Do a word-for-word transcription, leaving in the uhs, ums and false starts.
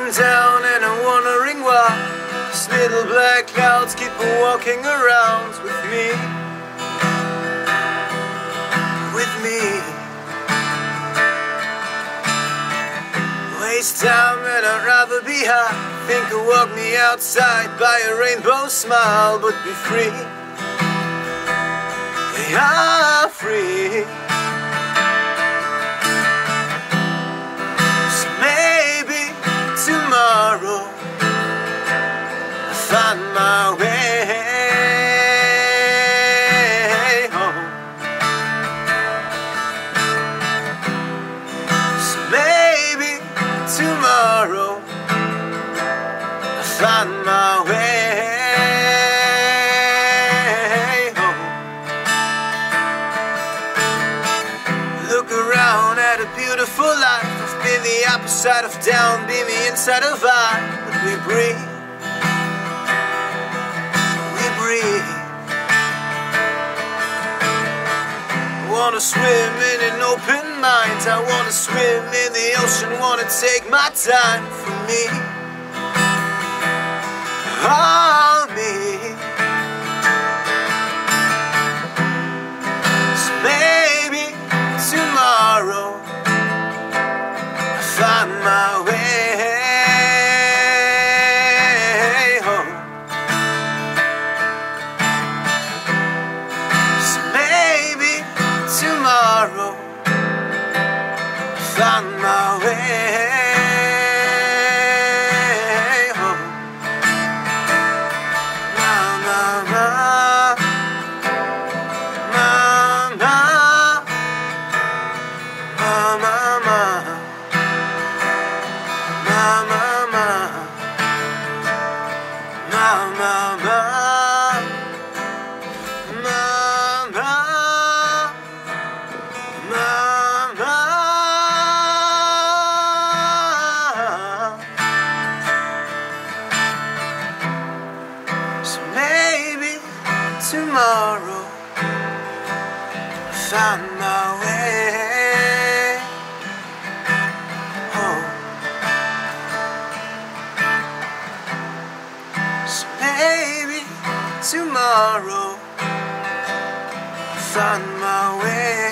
sitting down and I'm wondering why these little black clouds keep walking around with me, with me. Waste time and I'd rather be high. Think I'll walk me outside by a rainbow smile, but be free. They are free. So maybe tomorrow I'll find my way home. So maybe tomorrow I'll find my way home. Look around at a beautiful life. I've been the opposite of down, been the inside of I. But we breathe, we breathe. Wanna swim in an open mind. I wanna swim in the ocean, wanna take my time for me, all me. So maybe tomorrow I'll find my way home. So maybe tomorrow I'll find my way home. Na na na, na na, na na na, na na na, na na na, na na. So maybe tomorrow I'll find my way home. So maybe tomorrow I'll find my way